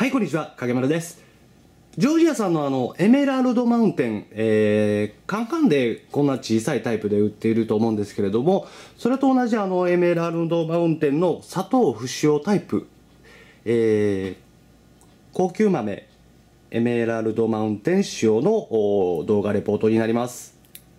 はい、こんにちは、影丸です。ジョージアさんのエメラルドマウンテン、カンカンでこんな小さいタイプで売っていると思うんですけれども、それと同じエメラルドマウンテンの砂糖不使用タイプ、高級豆エメラルドマウンテン使用の動画レポートになります。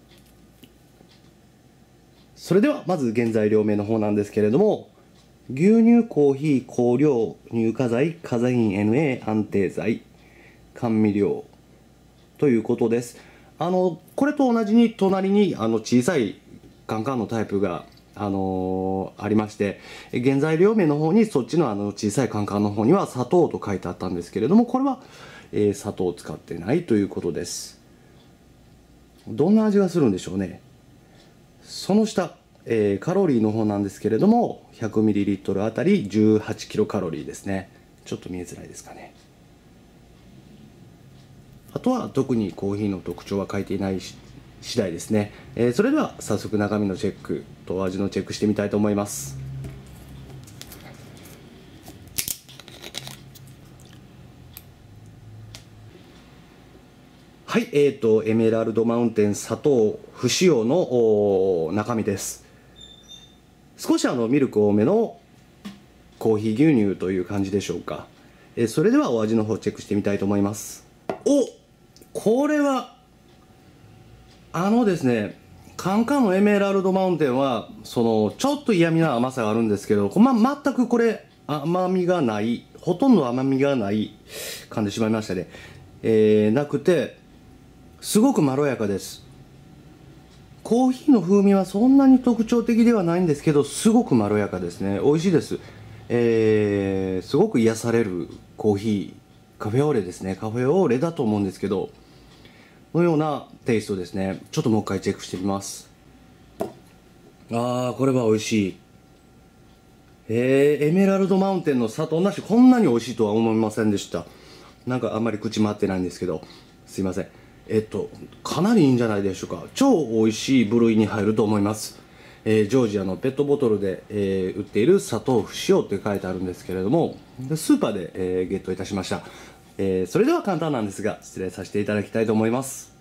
それではまず原材料名の方なんですけれども、牛乳、コーヒー、香料、乳化剤、カゼイン NA 安定剤、甘味料ということです。これと同じに隣に小さいカンカンのタイプがありまして、原材料名の方にそっちの小さいカンカンの方には砂糖と書いてあったんですけれども、これは、砂糖を使ってないということです。どんな味がするんでしょうね。その下、カロリーの方なんですけれども 100ml あたり18キロカロリーですね。ちょっと見えづらいですかね。あとは特にコーヒーの特徴は書いていない次第ですね。それでは早速中身のチェックと味のチェックしてみたいと思います。はい、エメラルドマウンテン砂糖不使用の中身です。少しミルク多めのコーヒー牛乳という感じでしょうか。それではお味の方チェックしてみたいと思います。これはですね、カンカンのエメラルドマウンテンはちょっと嫌味な甘さがあるんですけど、全くこれ甘みがない、ほとんど甘みがない噛んでしまいましたね。なくてすごくまろやかです。コーヒーの風味はそんなに特徴的ではないんですけど、すごくまろやかですね。美味しいです。すごく癒されるコーヒー、カフェオーレですね。カフェオーレだと思うんですけど、のようなテイストですね。ちょっともう一回チェックしてみます。これは美味しい。エメラルドマウンテンの砂糖なし、こんなに美味しいとは思いませんでした。なんかあんまり口回ってないんですけど、すいません。かなりいいんじゃないでしょうか。超美味しい部類に入ると思います。ジョージアのペットボトルで、売っている砂糖不使用って書いてあるんですけれども、スーパーで、ゲットいたしました。それでは簡単なんですが失礼させていただきたいと思います。